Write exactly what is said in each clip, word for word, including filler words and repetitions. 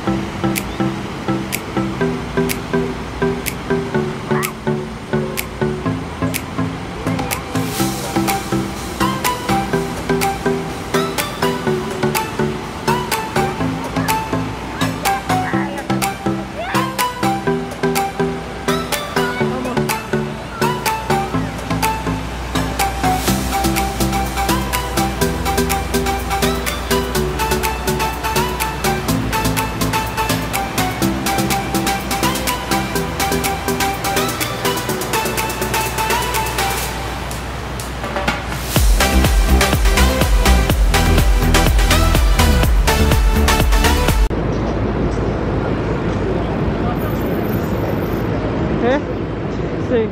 ¿Eh? Sí.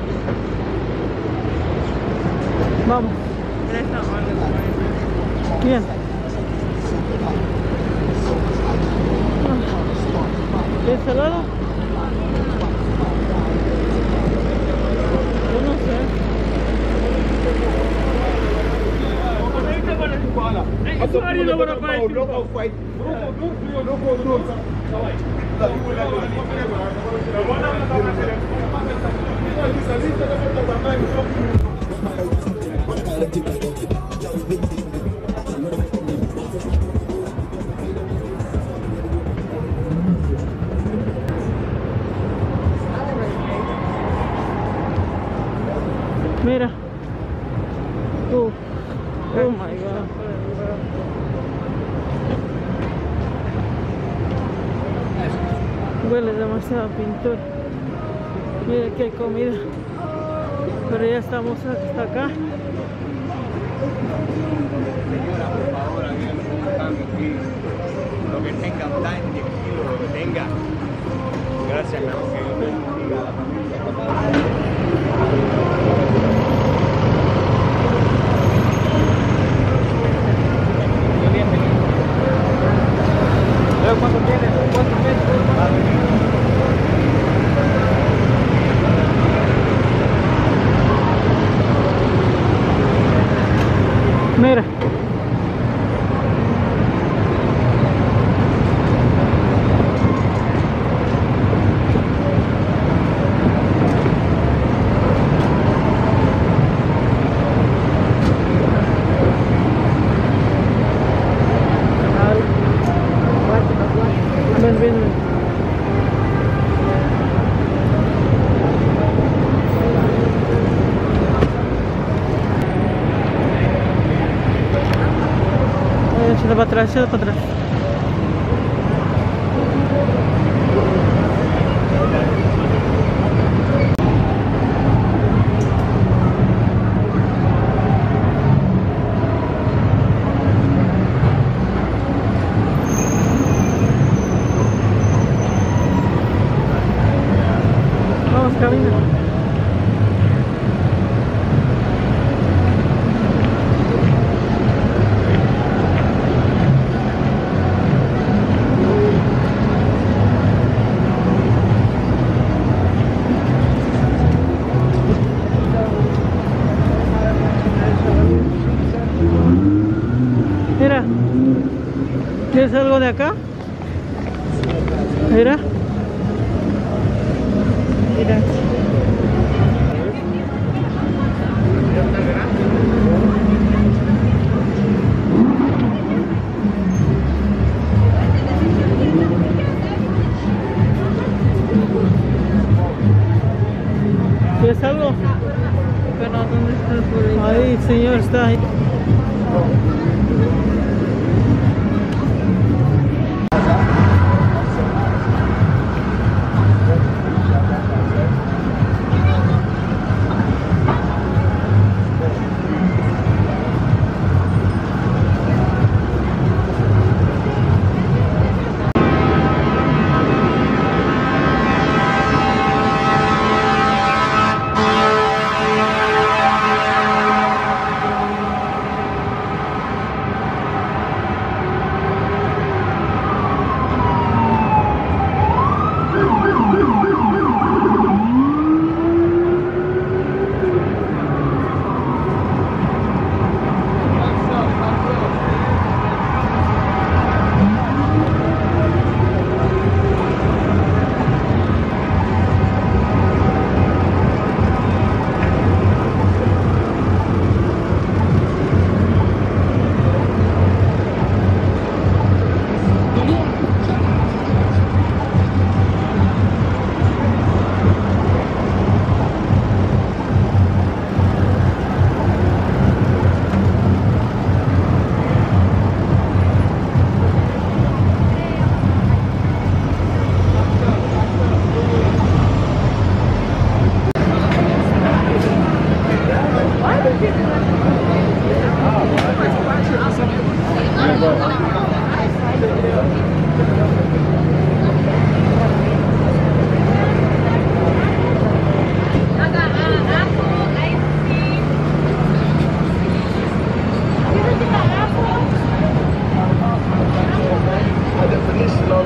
Vamos. Bien. ¿De este lado? Yo no sé. Mira. Uh. Oh my god. Huele demasiado pintura. Mira que hay comida. Pero ya estamos hasta acá. Señora, por favor, háganme un cambio aquí. Lo que tenga, un tan de kilo, lo que tenga. Gracias, mi amor, que Dios bendiga a la familia. ¿Cuánto tienes? ¿Cuánto tienes? Mira. Ven, ven, ven. Échale para atrás, échale para atrás. Vamos, camina. Mira, ¿quieres algo de acá? Mira. Mira. ¿Quieres algo? Pero ¿dónde está el burrito? Ahí, señor, está ahí.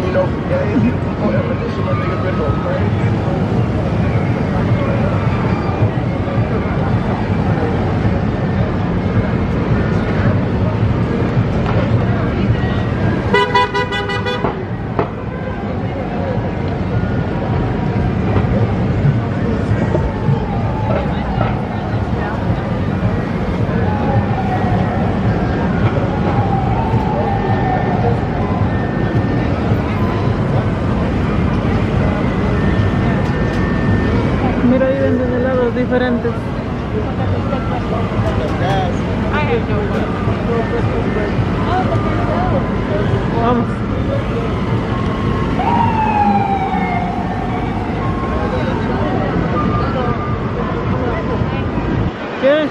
You know, yeah, obviamente eso me diga perdón. Mira, ahí venden helados diferentes. Vamos. ¿Qué?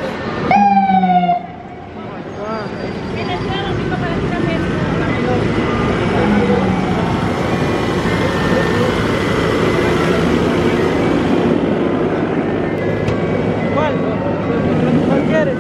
¿Cuál? ¿Cuál quieres?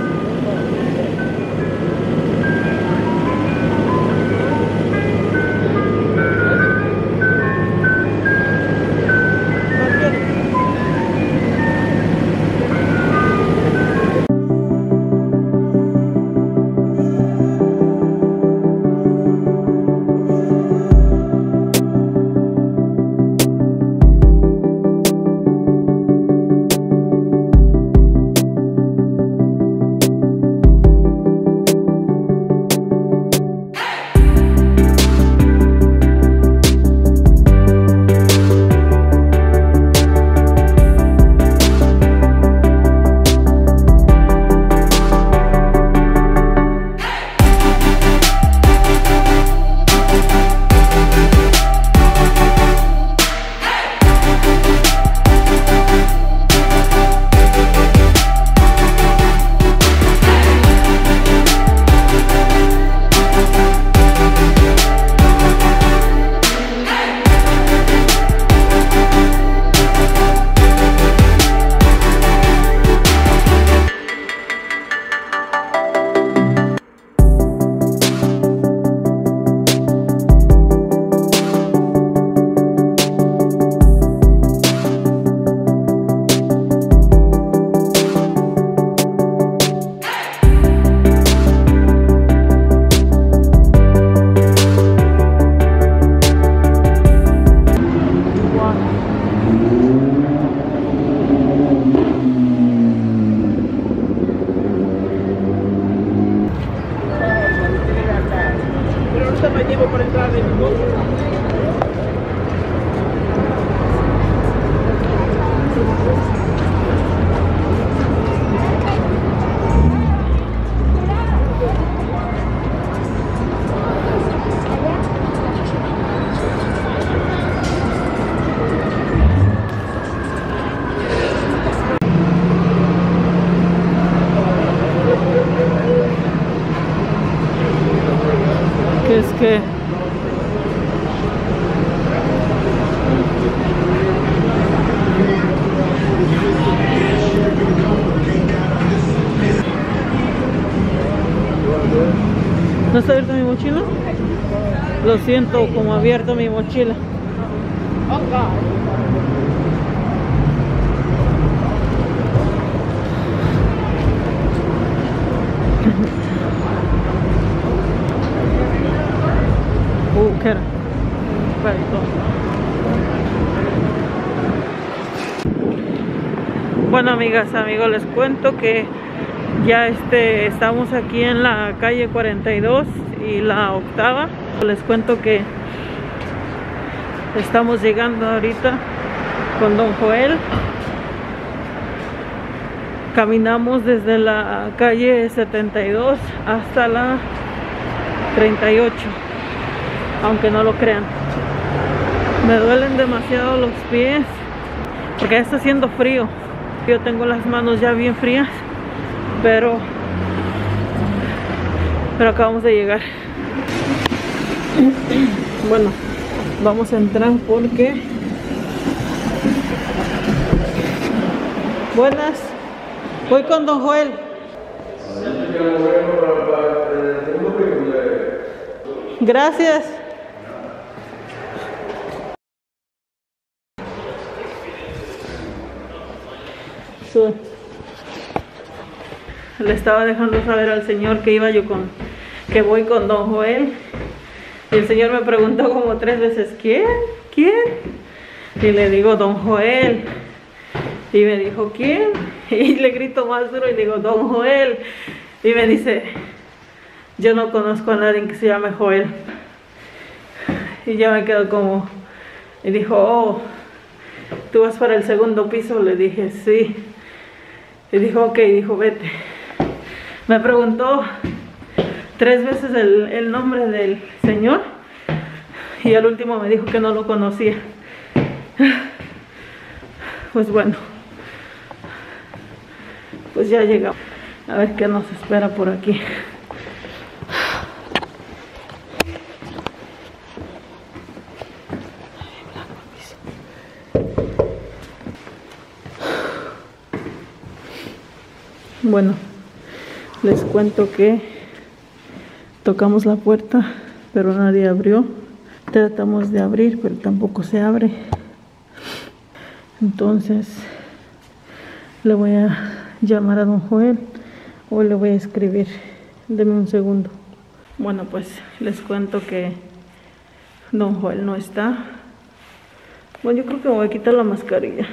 Que es que ¿no está abierta mi mochila? Lo siento, como abierto mi mochila. Uh, ¿qué era? Bueno, amigas, amigos, les cuento que ya este estamos aquí en la calle cuarenta y dos y la octava. Les cuento que estamos llegando ahorita con don Joel. Caminamos desde la calle setenta y dos hasta la treinta y ocho, aunque no lo crean. Me duelen demasiado los pies porque ya está haciendo frío. Yo tengo las manos ya bien frías, pero pero acabamos de llegar. Bueno, vamos a entrar porque buenas, voy con don Joel. Gracias. Sube. Le estaba dejando saber al señor que iba yo con, que voy con don Joel. Y el señor me preguntó como tres veces, ¿quién? ¿Quién? Y le digo, don Joel. Y me dijo, ¿quién? Y le grito más duro y le digo, don Joel. Y me dice, yo no conozco a nadie que se llame Joel. Y ya me quedo como, y dijo, oh, ¿tú vas para el segundo piso? Le dije, sí. Y dijo, ok, dijo, vete. Me preguntó tres veces el, el nombre del señor y al último me dijo que no lo conocía. Pues bueno, pues ya llegamos. A ver qué nos espera por aquí. Bueno, les cuento que tocamos la puerta, pero nadie abrió. Tratamos de abrir, pero tampoco se abre. Entonces, le voy a llamar a don Joel o le voy a escribir. Deme un segundo. Bueno, pues les cuento que don Joel no está. Bueno, yo creo que me voy a quitar la mascarilla.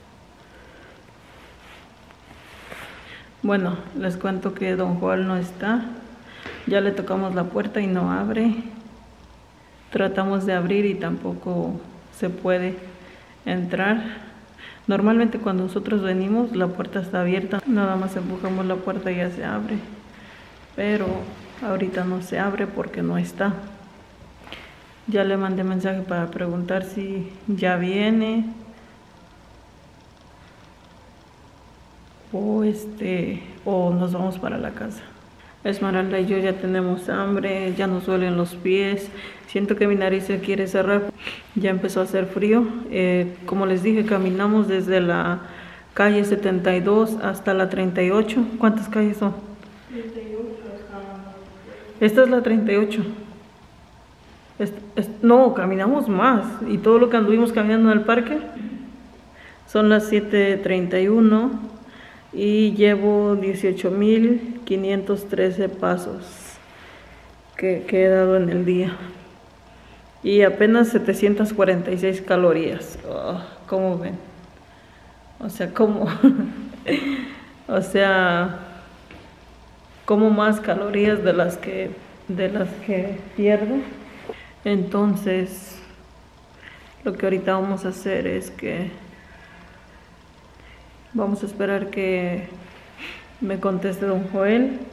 Bueno, les cuento que don Joel no está. Ya le tocamos la puerta y no abre. Tratamos de abrir y tampoco se puede entrar. Normalmente cuando nosotros venimos la puerta está abierta. Nada más empujamos la puerta y ya se abre. Pero ahorita no se abre porque no está. Ya le mandé mensaje para preguntar si ya viene. O este, o nos vamos para la casa. Esmeralda y yo ya tenemos hambre, ya nos duelen los pies, siento que mi nariz se quiere cerrar, ya empezó a hacer frío. Eh, como les dije, caminamos desde la calle setenta y dos hasta la treinta y ocho. ¿Cuántas calles son? treinta y ocho. Esta es la treinta y ocho. Es, es, no, caminamos más, y todo lo que anduvimos caminando en el parque son las siete treinta y uno. Y llevo dieciocho mil quinientos trece pasos que, que he dado en el día. Y apenas setecientas cuarenta y seis calorías. Oh, ¿cómo ven? O sea, ¿cómo? O sea, como más calorías de las que, de las que pierdo. Entonces, lo que ahorita vamos a hacer es que vamos a esperar que me conteste don Joel